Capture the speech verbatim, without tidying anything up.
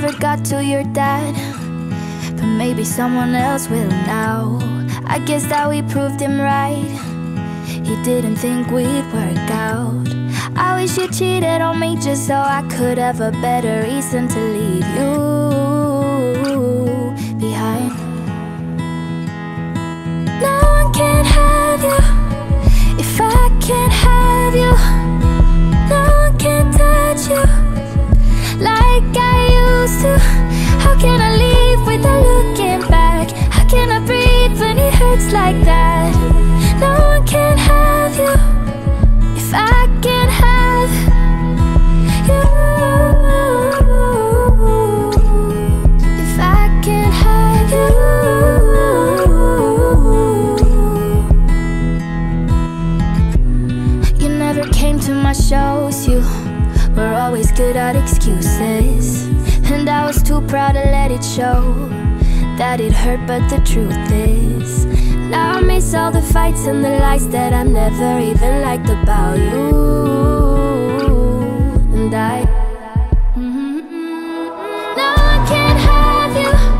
never got to your dad, but maybe someone else will now. I guess that we proved him right. He didn't think we'd work out. I wish you cheated on me just so I could have a better reason to leave you behind. No one can have you if I can't have you. No one can touch you like I used to. How can I leave without looking back? How can I breathe when it hurts like that? No one can have you if I can't have you. If I can't have you. You never came to my shows. You were always good at excuses, and I was too proud to let it show that it hurt, but the truth is, now I miss all the fights and the lies that I never even liked about you. And I mm-hmm. No one can have you